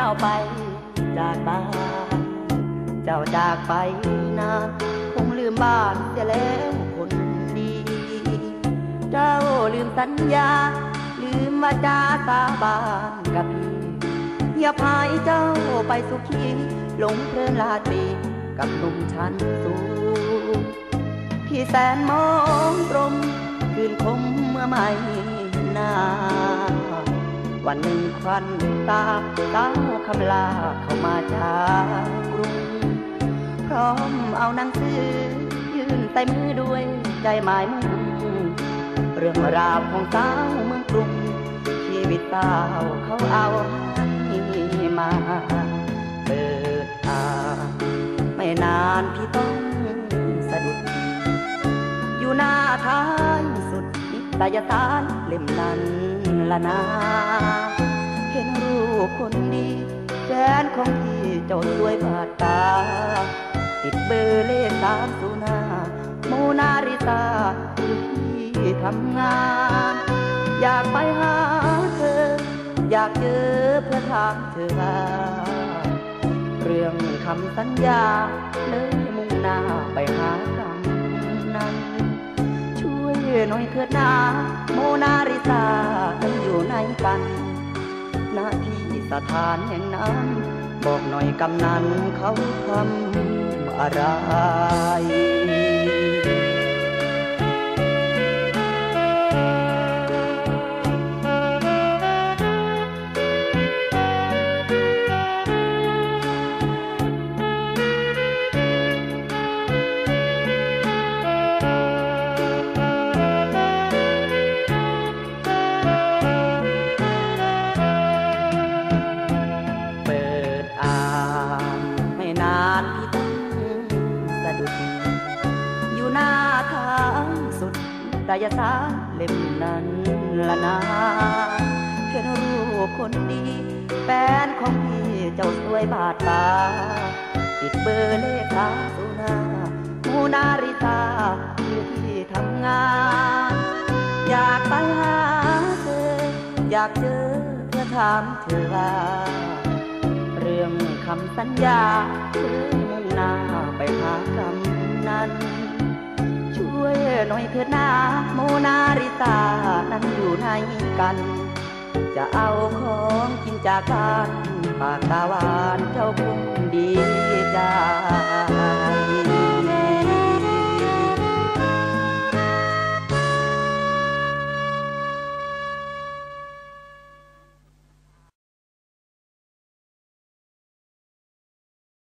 าวไปจากบ้าน เจ้าจากไปนานคงลืมบ้านเสียแล้วคนดี เจ้าลืมสัญญาลืมวาจาสาบานกับพี่อย่าพายเจ้าไปสุขีหลงเพลินลาตรีกับหนุ่มชั้นสูงพี่แสนมองตรงคืนคมเมื่อไม่นานวันหนึ่งควันตาเต้าคำลาเข้ามาจากกรุงพร้อมเอาหนังสือยื่นใส่มือด้วยใจหมายมุ่งเรื่องราวของสาวเมืองกรุงชีวิตสาวเขาเอาให้มาเปิดตาไม่นานพี่ต้องสะดุดอยู่หน้าท้ายสุดนิตยสารเล่มนั้นละนาเห็นรูปคนดีแฟนของพี่เจ้าสวยบาดตาติดเบอร์เลข305โมนาริตาที่ทำงานอยากไปหาเธออยากเจอเพื่อถามเธอว่าเรื่องคำสัญญาเลยมุ่งหน้าไปหาคำนั้นช่วยหน่อยเถิดนาโมนาริตาตั้งอยู่ไหนกันหน้าที่สถานแห่งนั้นบอกหน่อยกำนันเขาทำอะไรตายสารเล่มนั้นละนาเห็นรูปคนดีแฟนของพี่เจ้าสวยบาดตาติดเบอร์เลข305โมนาริตาที่ทำงานอยากไปหาเธออยากเจอเพื่อถามเธอว่าเรื่องคำสัญญาเธอมุ่งหน้าไปหาคำนั้นช่วยหน่อยเถิดนาโมนาริตานั้นอยู่ไหนกันจะเอาของกินจากบ้านปากตาหวานเจ้าค